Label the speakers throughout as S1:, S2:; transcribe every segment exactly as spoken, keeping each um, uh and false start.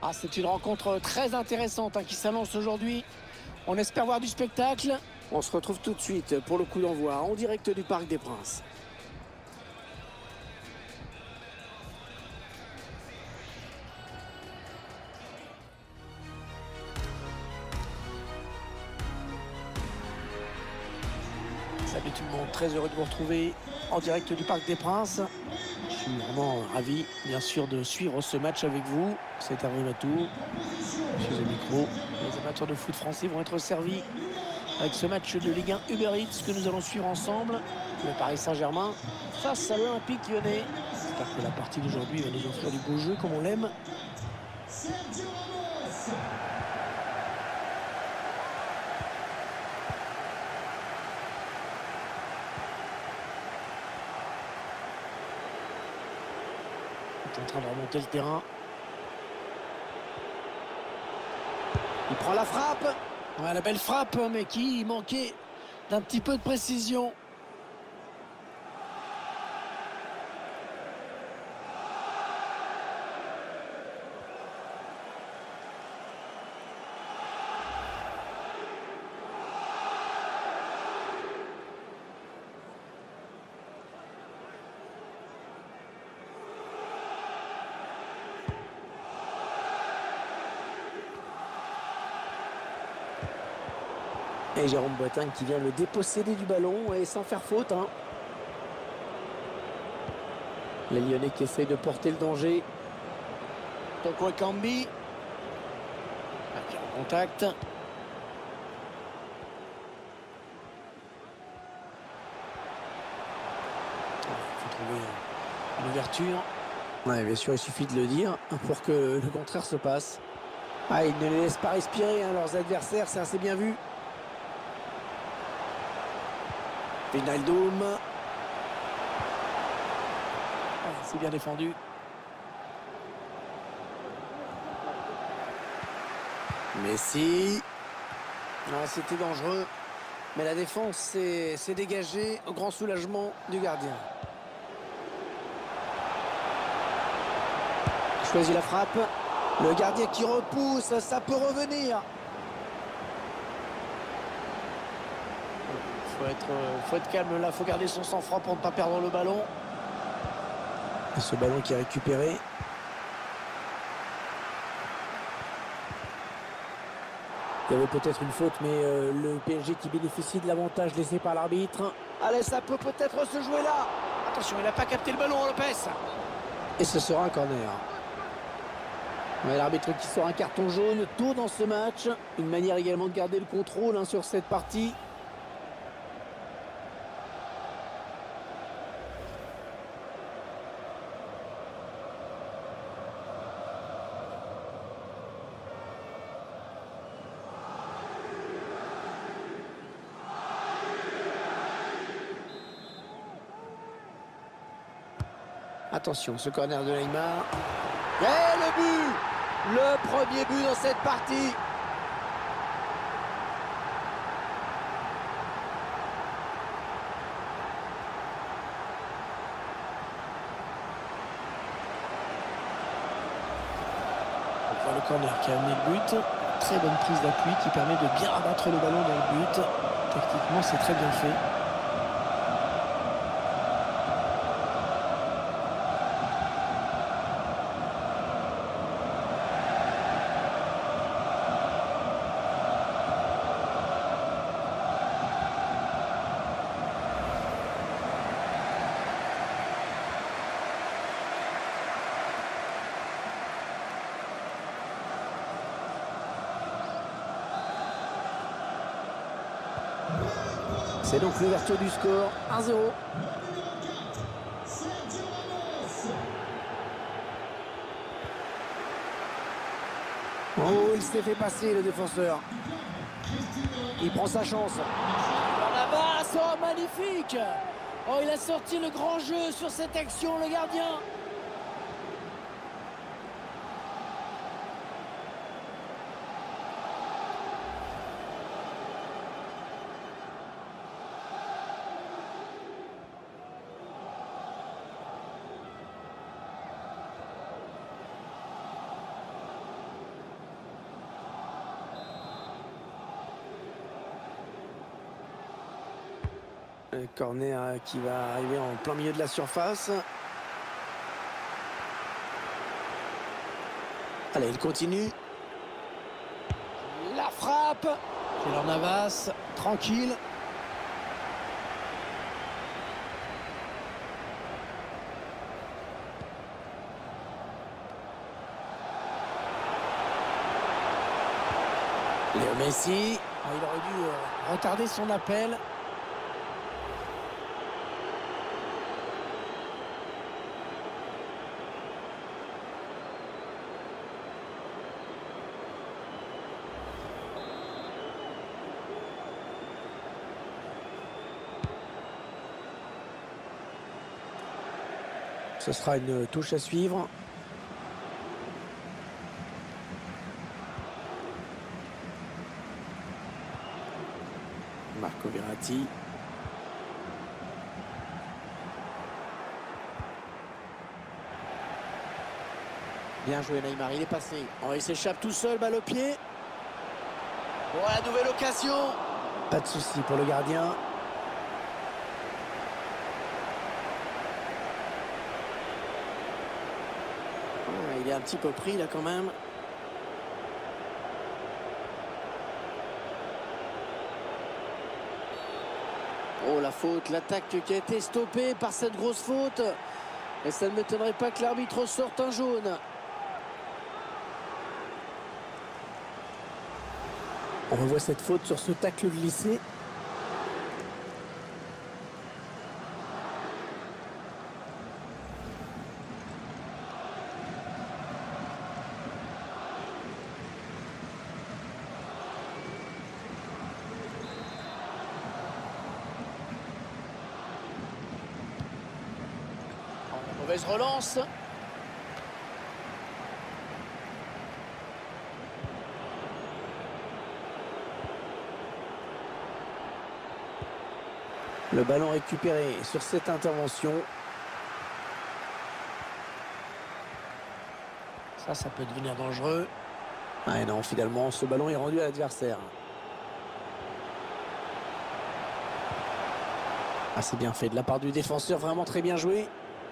S1: Ah, c'est une rencontre très intéressante hein, qui s'annonce aujourd'hui. On espère voir du spectacle.
S2: On se retrouve tout de suite pour le coup d'envoi en direct du Parc des Princes.
S1: Salut tout le monde, très heureux de vous retrouver en direct du Parc des Princes. Je suis vraiment ravi, bien sûr, de suivre ce match avec vous. C'est Hervé Matou, je suis au micro. Les amateurs de foot français vont être servis avec ce match de Ligue un Uber Eats que nous allons suivre ensemble. Le Paris Saint-Germain face à l'Olympique Lyonnais. J'espère que la partie d'aujourd'hui va nous offrir du beau jeu comme on l'aime. Il est en train de remonter le terrain. Il prend la frappe. Ouais, la belle frappe, mais qui manquait d'un petit peu de précision.
S2: Et Jérôme Boateng qui vient le déposséder du ballon et sans faire faute. Hein. Les Lyonnais qui essayent de porter le danger.
S1: Toko Ekambi. Qui est en contact. Il faut trouver une ouverture.
S2: Ouais, bien sûr, il suffit de le dire pour que le contraire se passe. Ah, ils ne les laissent pas respirer, hein, leurs adversaires, c'est assez bien vu. Wijnaldum.
S1: Ah, c'est bien défendu.
S2: Messi. Ah, c'était dangereux. Mais la défense s'est dégagée au grand soulagement du gardien. Il choisit la frappe. Le gardien qui repousse, ça peut revenir.
S1: Il faut être, faut être calme là, il faut garder son sang-froid pour ne pas perdre le ballon.
S2: Et ce ballon qui est récupéré. Il y avait peut-être une faute, mais euh, le P S G qui bénéficie de l'avantage laissé par l'arbitre. Allez, ça peut peut-être se jouer là.
S1: Attention, il n'a pas capté le ballon, Lopez.
S2: Et ce sera un corner. Ouais, l'arbitre qui sort un carton jaune tôt dans ce match. Une manière également de garder le contrôle hein, sur cette partie. Attention, ce corner de Neymar. Et le but! Le premier but dans cette partie.
S1: On voit le corner qui a amené le but. Très bonne prise d'appui qui permet de bien abattre le ballon dans le but. Techniquement, c'est très bien fait.
S2: C'est donc l'ouverture du score, un zéro. Oh, il s'est fait passer le défenseur. Il prend sa chance.
S1: Dans la basse, oh magnifique. Oh, il a sorti le grand jeu sur cette action, le gardien.
S2: Le corner qui va arriver en plein milieu de la surface. Allez, il continue. La frappe.
S1: Keylor Navas, tranquille.
S2: Léo Messi.
S1: Ah, il aurait dû euh, retarder son appel.
S2: Ce sera une touche à suivre. Marco Verratti.
S1: Bien joué Neymar, il est passé.
S2: Oh, il s'échappe tout seul, balle au pied.
S1: Oh, la nouvelle occasion.
S2: Pas de souci pour le gardien. Oh, il est un petit peu pris là quand même. Oh, la faute, l'attaque qui a été stoppée par cette grosse faute. Et ça ne m'étonnerait pas que l'arbitre sorte un jaune. On revoit cette faute sur ce tacle glissé.
S1: Mauvaise relance.
S2: Le ballon récupéré sur cette intervention.
S1: Ça, ça peut devenir dangereux.
S2: Ah et non, finalement, ce ballon est rendu à l'adversaire. Ah, c'est bien fait de la part du défenseur, vraiment très bien joué.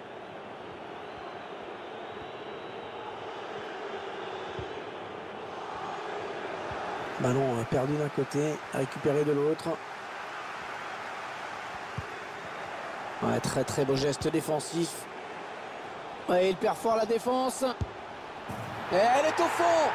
S2: Ballon perdu d'un côté, récupéré de l'autre. Ouais, très très beau geste défensif. Ouais, il perd fort la défense. Et elle est au fond.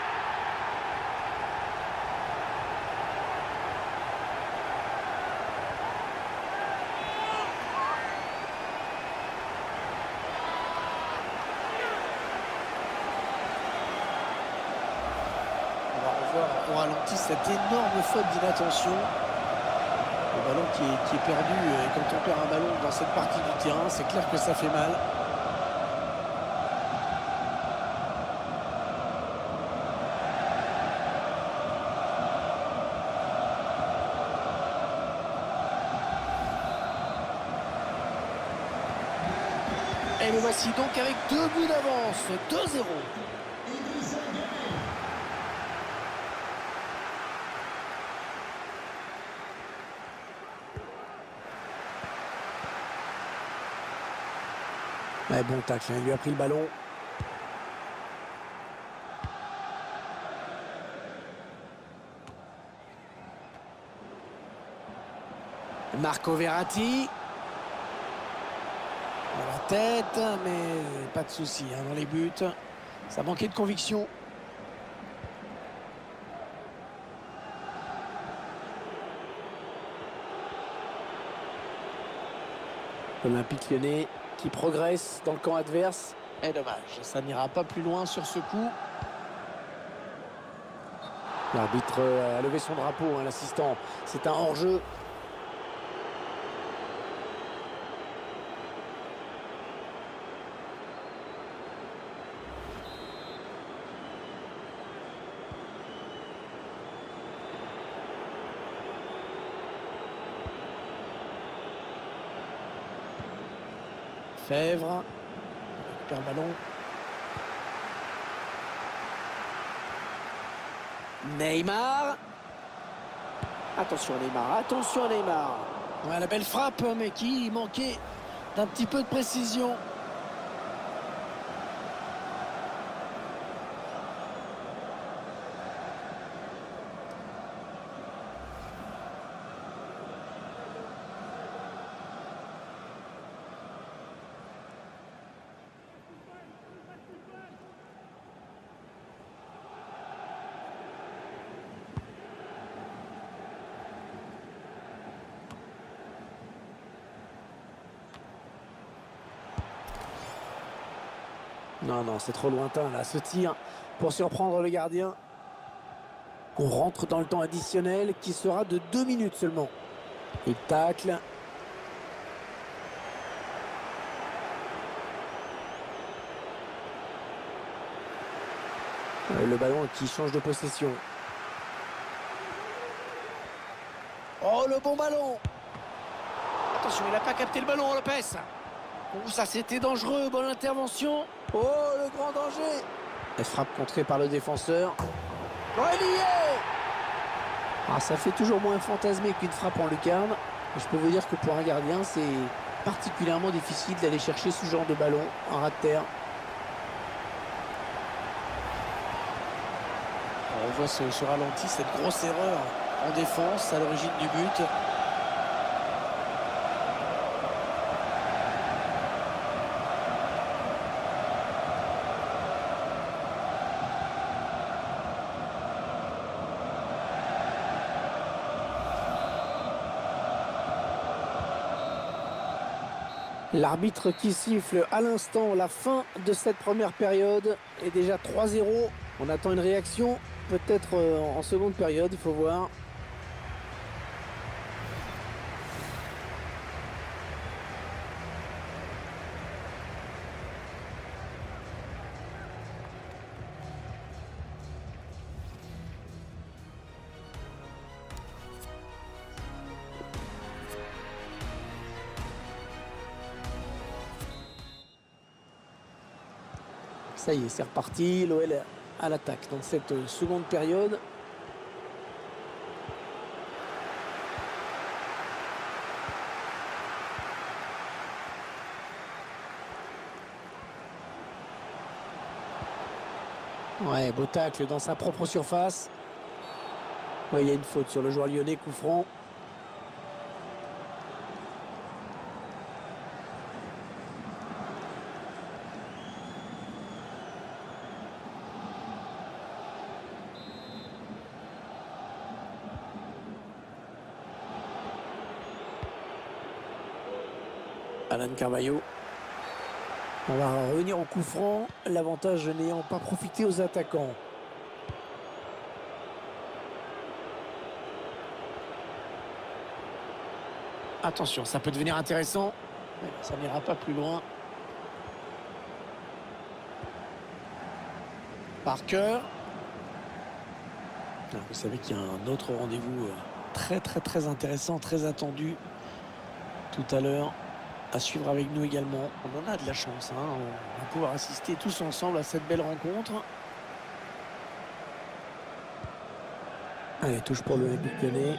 S1: On va revoir au ralenti cette énorme faute d'inattention. Le ballon qui est, qui est perdu, et quand on perd un ballon dans cette partie du terrain, c'est clair que ça fait mal. Et nous voici donc avec deux buts d'avance, deux zéro.
S2: Ouais, bon tacle, hein, il lui a pris le ballon. Marco Verratti.
S1: Dans la tête, mais pas de souci hein, dans les buts. Ça manquait de conviction.
S2: Olympique Lyonnais qui progresse dans le camp adverse.
S1: Et dommage, ça n'ira pas plus loin sur ce coup.
S2: L'arbitre a levé son drapeau, hein, l'assistant. C'est un hors-jeu.
S1: Fèvre. Récupère le ballon.
S2: Neymar. Attention Neymar, attention Neymar.
S1: Ouais, la belle frappe, mais qui manquait d'un petit peu de précision.
S2: Non, non, c'est trop lointain là, ce tir pour surprendre le gardien. On rentre dans le temps additionnel qui sera de deux minutes seulement. Il tacle. Le ballon qui change de possession.
S1: Oh, le bon ballon. Attention, il n'a pas capté le ballon, Lopez. Oh, ça c'était dangereux, bonne intervention.
S2: Oh, le grand danger. Elle frappe contrée par le défenseur. Oh, elle y est. Ah, ça fait toujours moins fantasmer qu'une frappe en lucarne. Je peux vous dire que pour un gardien, c'est particulièrement difficile d'aller chercher ce genre de ballon en ras de terre.
S1: On voit ce, ce ralenti, cette grosse erreur en défense à l'origine du but.
S2: L'arbitre qui siffle à l'instant la fin de cette première période est déjà trois zéro. On attend une réaction, peut-être en seconde période, il faut voir. Ça y est, c'est reparti. L'O L à l'attaque dans cette seconde période. Ouais, beau tacle dans sa propre surface. Ouais, il y a une faute sur le joueur lyonnais, coup franc. Alan Carvalho. On va revenir au coup franc, l'avantage n'ayant pas profité aux attaquants.
S1: Attention, ça peut devenir intéressant. Ça n'ira pas plus loin. Parker. Vous savez qu'il y a un autre rendez-vous très très très intéressant, très attendu tout à l'heure. À suivre avec nous également. On en a de la chance, hein. On va pouvoir assister tous ensemble à cette belle rencontre.
S2: Allez, touche pour le l'Olympique Lyonnais.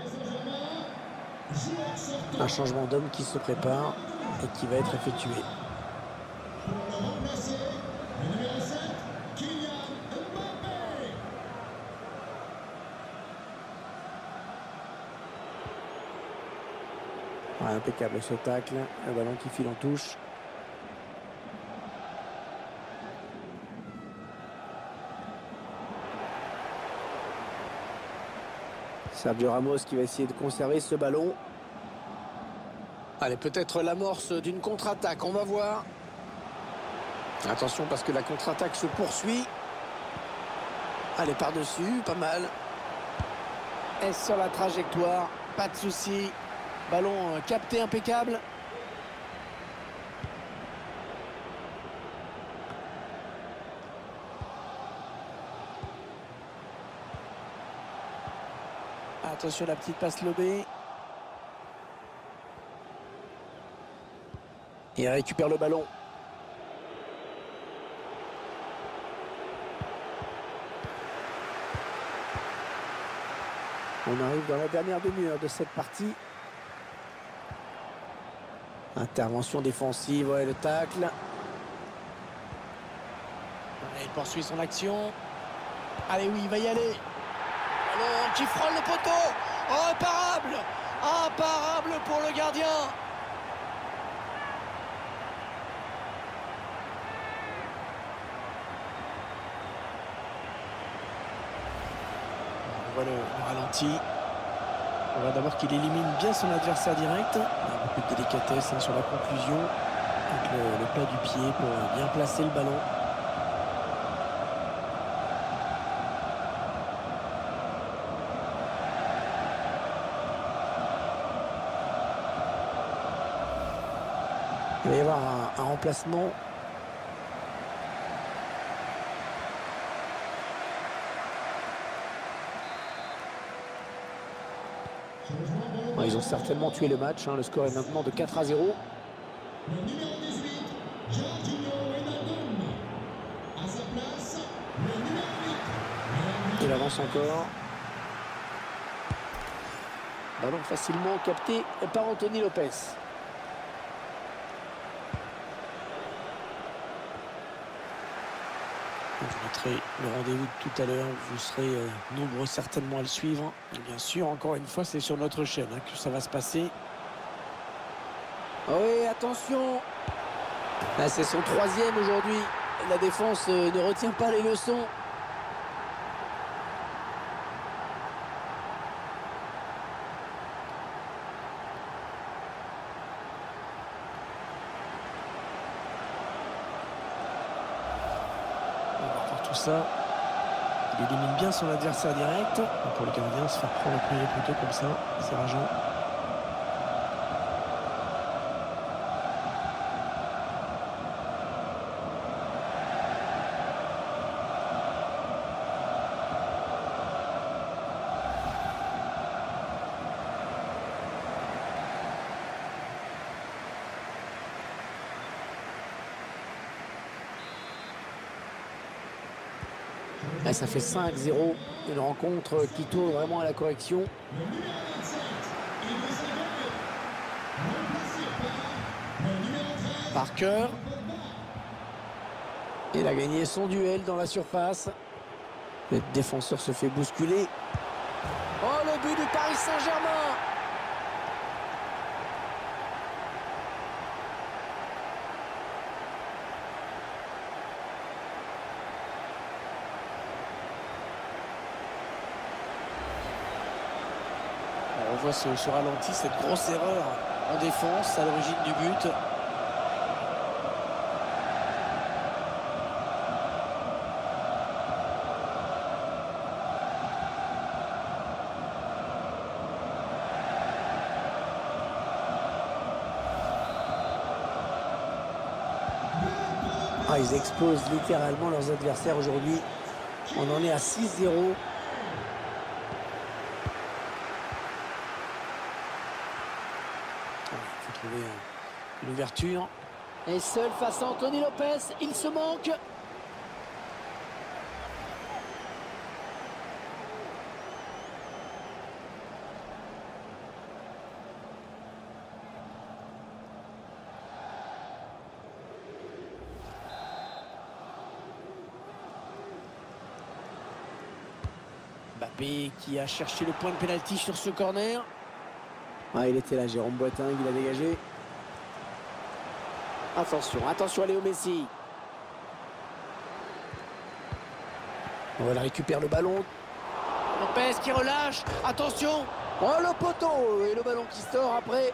S2: Un changement d'homme qui se prépare et qui va être effectué. Ouais, impeccable ce tacle, le ballon qui file en touche. Sergio Ramos qui va essayer de conserver ce ballon.
S1: Allez, peut-être l'amorce d'une contre-attaque, on va voir.
S2: Attention parce que la contre-attaque se poursuit. Allez, par-dessus, pas mal.
S1: Est-ce sur la trajectoire? Pas de souci. Ballon capté impeccable. Attention la petite passe lobée.
S2: Il récupère le ballon. On arrive dans la dernière demi-heure de cette partie. Intervention défensive, ouais, le tacle.
S1: Allez, il poursuit son action. Allez, oui, il va y aller. Ballon qui frôle le poteau. Oh, imparable. Imparable pour le gardien. On voit le, le ralenti. On voit d'abord qu'il élimine bien son adversaire direct. Il y a beaucoup de délicatesse hein, sur la conclusion. Avec le, le plat du pied pour bien placer le ballon. Il va y avoir un, un remplacement. Bon, ils ont certainement tué le match. Hein. Le score est maintenant de quatre à zéro. Il avance encore. Ballon facilement capté par Anthony Lopez. Je mettrai le rendez-vous de tout à l'heure. Vous serez euh, nombreux certainement à le suivre. Et bien sûr, encore une fois, c'est sur notre chaîne hein, que ça va se passer. Oui, attention. Là, c'est son troisième aujourd'hui. La défense euh, ne retient pas les leçons. Tout ça, il élimine bien son adversaire direct. Pour le gardien, se faire prendre au premier poteau comme ça, c'est rageant. Là, ça fait cinq zéro, une rencontre qui tourne vraiment à la correction. Parker. Il a gagné son duel dans la surface. Le défenseur se fait bousculer. Oh, le but du Paris Saint-Germain! On voit ce, ce ralenti, cette grosse erreur en défense à l'origine du but. Ah, ils explosent littéralement leurs adversaires aujourd'hui. On en est à six zéro. Une ouverture. Et seul face à Anthony Lopez, il se manque. Mbappé qui a cherché le point de pénalty sur ce corner. Ah, il était là, Jérôme Boateng, il a dégagé. Attention, attention à Léo Messi. Voilà, récupère le ballon. Lopez qui relâche. Attention. Oh, le poteau. Et le ballon qui sort après.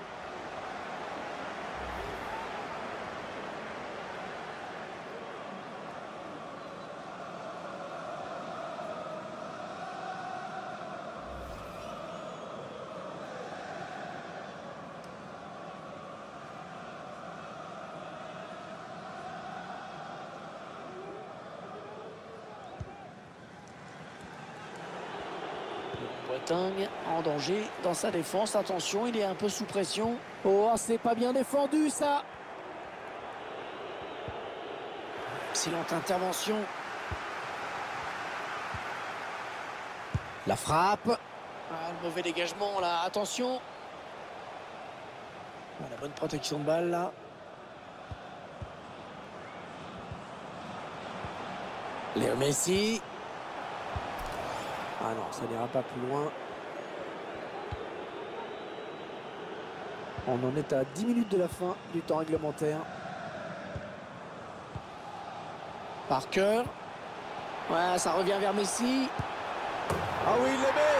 S1: Boateng en danger dans sa défense. Attention, il est un peu sous pression. Oh, c'est pas bien défendu ça. Excellente intervention. La frappe. Ah, le mauvais dégagement là, attention. La bonne protection de balle là. Léo Messi. Ah non, ça n'ira pas plus loin. On en est à dix minutes de la fin du temps réglementaire. Parker. Ouais, ça revient vers Messi. Ah oui, il les met.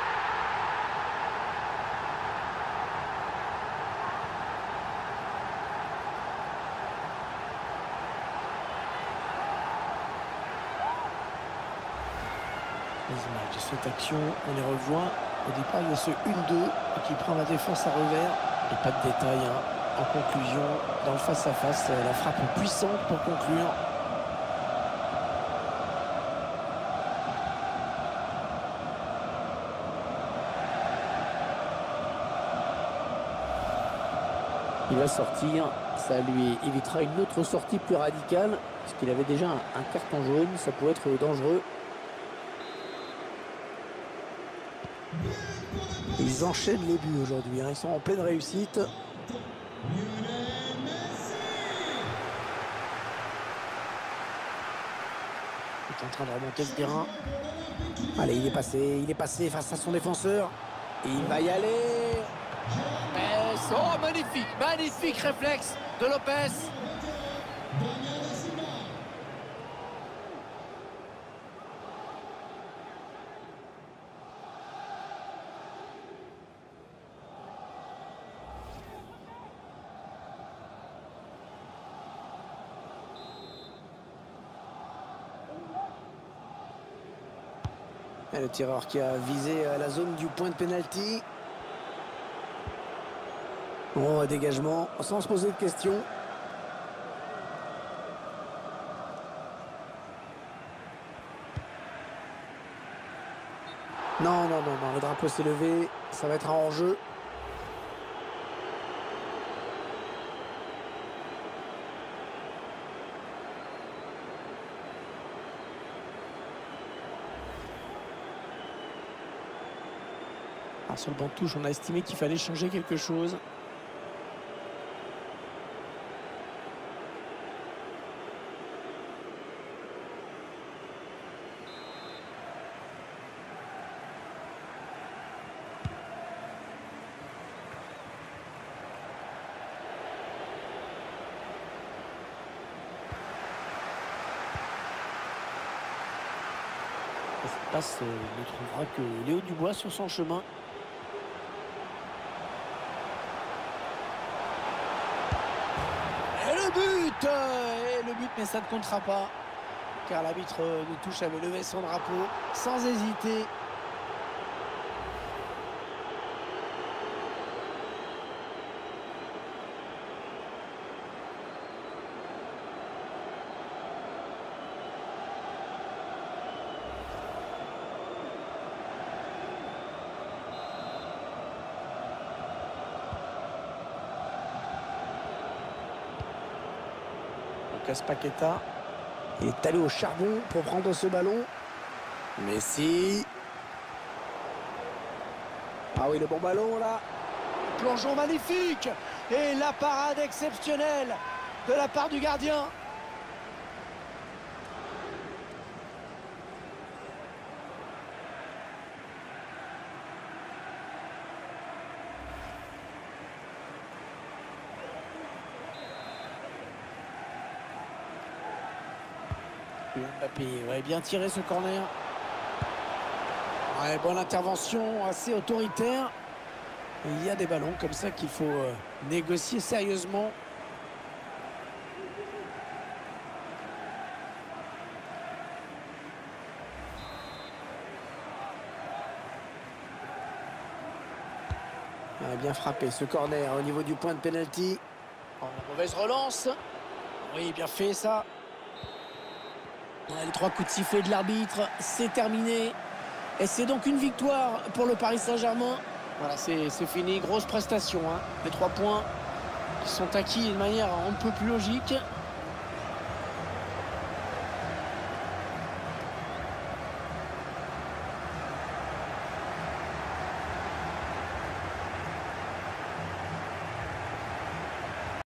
S1: Les images de cette action, on les revoit. Au départ, il y a ce un deux qui prend la défense à revers. Et pas de détails, hein. En conclusion, dans le face-à-face, -face, la frappe puissante pour conclure. Il va sortir, ça lui évitera une autre sortie plus radicale, parce qu'il avait déjà un, un carton jaune, ça peut être dangereux. Ils enchaînent les buts aujourd'hui, hein. Ils sont en pleine réussite. Il est en train de remonter le terrain. Allez, il est passé, il est passé face à son défenseur. Il va y aller. Oh, magnifique, magnifique réflexe de Lopez. Et le tireur qui a visé la zone du point de pénalty. Bon, dégagement, sans se poser de questions. Non, non, non, non, le drapeau s'est levé. Ça va être un hors-jeu. Alors, sur le banc de touche, on a estimé qu'il fallait changer quelque chose. Cette passe euh, ne trouvera que Léo Dubois sur son chemin. Et le but Et le but, mais ça ne comptera pas. Car l'arbitre de touche avait levé son drapeau sans hésiter. Lucas Paqueta est allé au charbon pour prendre ce ballon. Messi. Ah oui, le bon ballon là. Plongeon magnifique. Et la parade exceptionnelle de la part du gardien. Mbappé, ouais, bien tiré ce corner. Ouais, bonne intervention, assez autoritaire. Et il y a des ballons comme ça qu'il faut euh, négocier sérieusement. Ouais, bien frappé ce corner au niveau du point de pénalty. Oh, mauvaise relance. Oui, bien fait ça. Les trois coups de sifflet de l'arbitre, c'est terminé. Et c'est donc une victoire pour le Paris Saint-Germain. Voilà, c'est fini. Grosse prestation, hein. Les trois points qui sont acquis de manière un peu plus logique.